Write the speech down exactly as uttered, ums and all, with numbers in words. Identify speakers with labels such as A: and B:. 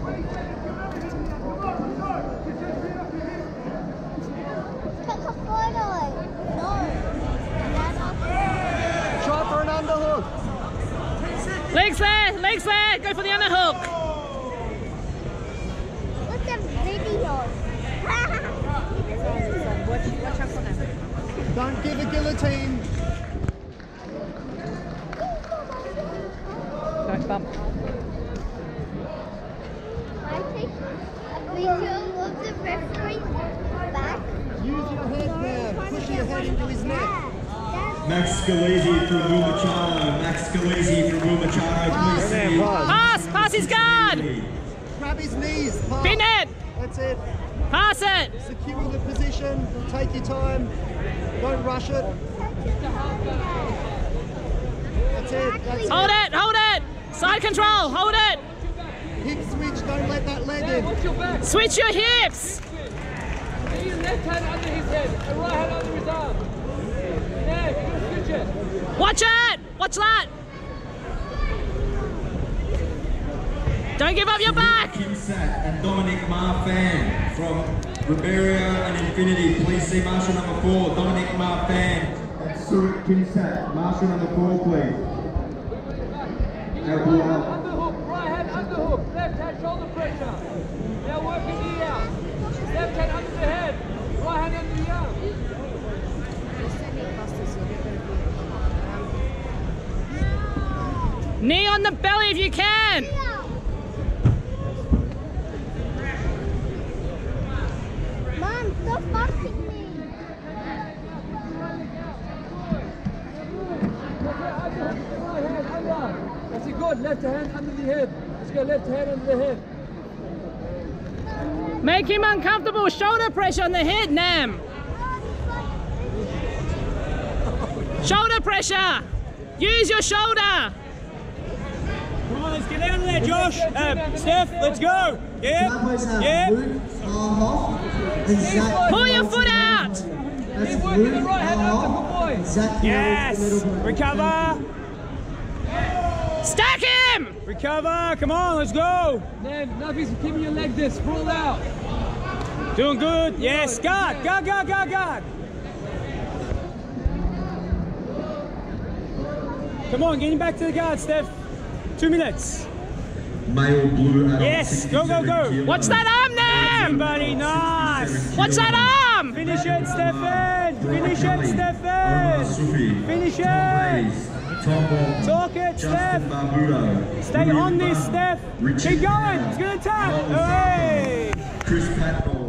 A: Try for an underhook.
B: Legs there, legs there, go for the underhook.
C: Look at videos.
D: Watch, watch out for them.
A: Don't give a guillotine.
B: Don't bump.
C: I take a video of the referee's back.
A: Use your head now. Push your head into his neck.
E: Max Scalesi from Mumachano. Max Scalesi from Mumachano. Please see.
B: Pass, pass his guard.
A: Grab his knees. Pass.
B: Pin it.
A: That's it.
B: Pass it.
A: Secure the position. Take your time. Don't rush it. That's it. That's
B: Hold
A: it.
B: it, hold it. Side control, hold it.
A: Hip switch. Don't let that leg in.
B: Switch your hips.
F: Get your left hand under his head and right hand under his arm. Now, you're going to switch it.
B: Watch it. Watch that. Don't give up your back.
E: Kim Sat and Dominic Marfan from Riberia and Infinity. Please see Marshal number four, Dominic Marfan and Surik Kim Sat. Marshal number four, please. Now,
F: Underhook, right hand underhook, left hand shoulder pressure. Now working the out. Left hand under the head, right hand under the arm.
B: Knee on the belly if you can.
C: Mom, stop fucking me.
F: Right hand under. That's it, good. Left hand under the head. Let's go left hand under the head.
B: Make him uncomfortable. Shoulder pressure on the head, Nam. Shoulder pressure. Use your shoulder.
G: Come on, let's get out of there, Josh. Um, Steph, let's go. Yep. Yep.
B: Pull your foot out.
F: Keep working the right hand under, good boy.
G: Yes. Recover.
B: Stack him.
G: Recover. Come on, let's go.
F: Now, Nuffy's keeping your leg there, sprawl out.
G: Doing good. Yes. Guard. Guard, guard, guard, guard. Come on, getting back to the guard, Steph. Two minutes.
E: Male blue adult.
G: Yes, go, go, go.
B: Watch that arm, Nam.
G: Buddy, nice.
B: Watch that arm.
G: Finish it, Stefan. Finish it, Stefan. Finish it.
E: Tom Ball.
G: Talk it, Steph.
E: Justin Barbudo.
G: Stay on this, Steph. Keep going. It's going to tap. Hey.
E: Chris Patnell.